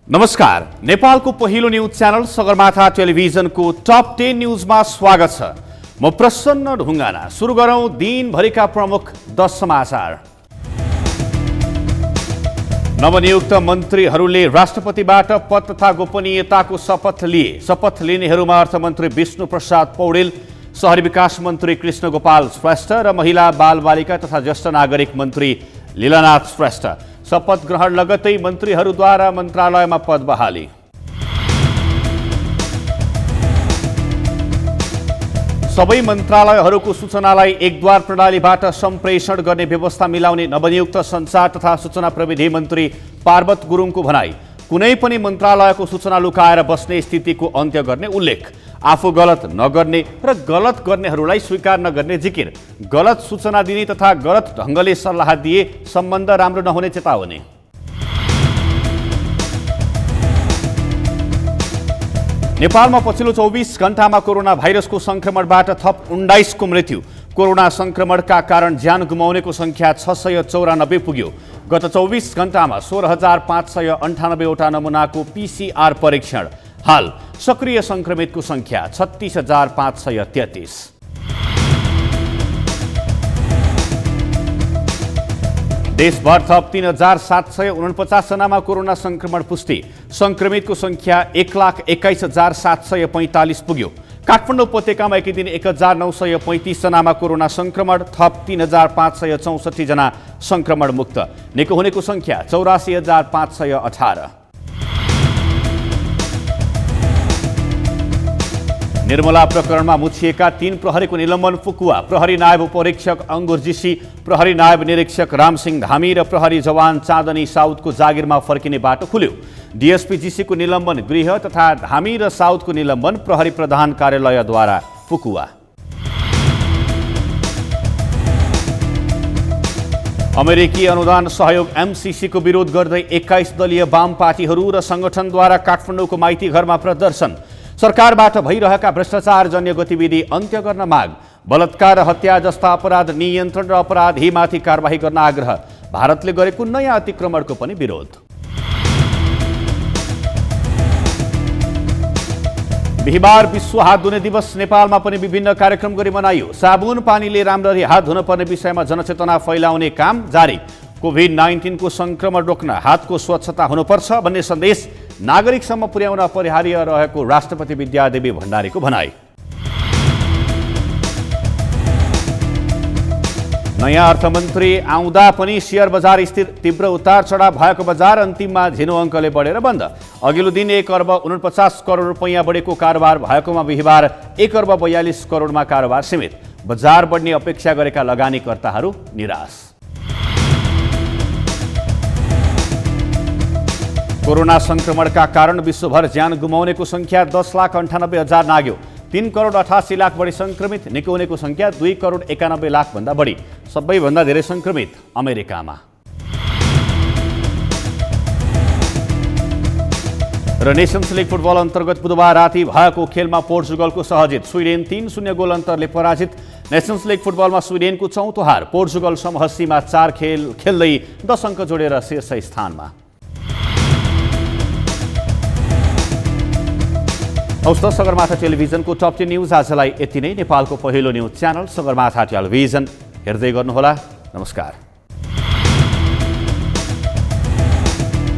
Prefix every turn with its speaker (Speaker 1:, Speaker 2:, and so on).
Speaker 1: नमस्कार, नेपालको पहिलो न्यूज च्यानल सगरमाथा टेलिभिजनको टप 10 न्यूजमा स्वागत छ। म प्रसन्न ढुङ्गाना। सुरु गरौँ दिनभरिका प्रमुख 10 समाचार। नवनियुक्त मन्त्रीहरूले राष्ट्रपतिबाट पद तथा गोपनीयताको शपथ लिए। शपथ लिनेहरूमा अर्थमन्त्री विष्णु प्रसाद पौडेल, शहरी विकास मन्त्री कृष्ण गोपाल श्रेष्ठ र महिला बालबालिका तथा ज्येष्ठ नागरिक मन्त्री लीलानाथ श्रेष्ठ। शपथ ग्रहण लगत्तै मन्त्रीहरूद्वारा मन्त्रालयमा पद बहाली। सबै मन्त्रालयहरूको सूचनालाई एकद्वार प्रणालीबाट सम्प्रेषण गर्ने व्यवस्था मिलाउने नवनियुक्त सञ्चार तथा सूचना प्रविधि मन्त्री पार्वत गुरुङको भनाई। कुनै पनि मन्त्रालयको सूचना लुकाएर बस्ने स्थितिको अन्त्य गर्ने उल्लेख। आफू गलत नगर्ने र गलत गर्नेहरूलाई स्वीकार नगर्ने जिकिर। गलत सूचना दिने तथा गलत ढङ्गले सल्लाह दिए सम्बन्ध राम्रो नहुने चेतावनी। नेपालमा पछिल्लो 24 घण्टामा कोरोना भाइरसको संक्रमणबाट थप 19 को मृत्यु। कोरोना संक्रमणका कारण ज्यान गुमाउनेको संख्या 694 पुग्यो। गत 24 घण्टामा 16,598 वटा नमुनाको PCR परीक्षण। हाल सक्रिय संक्रमितको संख्या 36,533। देशभर थप 3,749 जनामा कोरोना संक्रमण पुष्टि। संक्रमितको संख्या 1,21,745 पुग्यो। काठमाडौँ उपत्यकामा एकै दिन 1,935 जनामा कोरोना संक्रमण, थप 3,564 जना संक्रमण मुक्त। निको हुनेको संख्या 84,518। निर्मला प्रकरणमा मुछिएका 3 प्रहरीको निलम्बन फुकुवा। प्रहरी नायब उपरीक्षक अंगुर जीसी, प्रहरी नायब निरीक्षक रामसिंह धामी र प्रहरी जवान चाँदनी साउदको जागिरमा फर्किने बाटो खुल्यो। डीएसपी जीसीको निलम्बन गृह तथा धामी र साउदको निलम्बन प्रहरी प्रधान कार्यालयद्वारा फुकुवा। अमेरिकी अनुदान सहयोग एमसीसी को विरोध गर्दै 21 दलीय वाम पार्टीहरू र संगठनद्वारा काठमाडौँको माइती घरमा प्रदर्शन। सरकारबाट भइरहेका भ्रष्टाचारजन्य गतिविधि अन्त्य गर्न माग। बलात्कार र हत्या जस्ता अपराध नियन्त्रण र अपराधीमाथि कारबाही गर्न आग्रह। भारतले गरेको नयाँ अतिक्रमणको पनि विरोध। बिहिबार विश्व हात धुने दिवस नेपालमा पनि विभिन्न कार्यक्रम गरी मनाइयो। साबुन पानीले राम्ररी हात धुन पर्ने विषयमा जनचेतना फैलाउने काम जारी। कोभिड-19 को संक्रमण रोक्न हातको स्वच्छता हुनुपर्छ भन्ने सन्देश नागरिकसम्म पुर्याउन अपरिहार्य रहेको राष्ट्रपति विद्यादेवी भण्डारीको भनाई। नयाँ अर्थमन्त्री आउँदा पनि शेयर बजार स्थिर तीव्र उतार चढाव भएको बजार अन्तिममा झिनो अङ्कले बढेर बन्द। अघिल्लो दिन 1,49 करोड रुपैयाँ बढेको कारोबार भएकोमा बिहिबार 1,42 करोडमा कारोबार सीमित। बजार बढ्ने अपेक्षा गरेका लगानीकर्ताहरू निराश। कोरोना संक्रमणका कारण विश्वभर ज्यान गुमाउनेको संख्या 10,98,000 नाग्यो। 3,88,00,000 बढी संक्रमित। निको हुनेको संख्या 2,91,00,000 भन्दा बढी। सबैभन्दा धेरै संक्रमित अमेरिकामा। र नेसन्स लीग फुटबल अन्तर्गत बुधबार राति भएको खेलमा पोर्चुगलको सहजित स्विडेन 3-0 गोल अन्तरले पराजित। नेसन्स लीग फुटबलमा स्विडेनको चौथो हार। पोर्चुगल समहस्सीमा 4 खेल खेल्दै 10 अङ्क जोडेर शीर्ष स्थानमा। हौस् त सगरमाथा टेलिभिजनको टप 10 न्यूज आजलाई यति नै। नेपालको पहिलो न्यूज च्यानल सगरमाथा टेलिभिजन हेर्दै गर्नुहोला। नमस्कार।